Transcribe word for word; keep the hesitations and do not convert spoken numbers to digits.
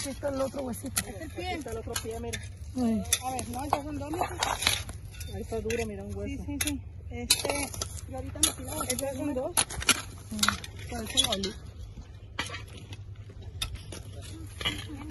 aquí está el otro huesito. Este es el pie. Aquí está el otro pie, mira. Ay. A ver, no, ya son dos meses. Ahí está duro, mira, un hueso. Sí, sí, sí. Este, Y ahorita me tira otro. estos son dos. Parece un oli.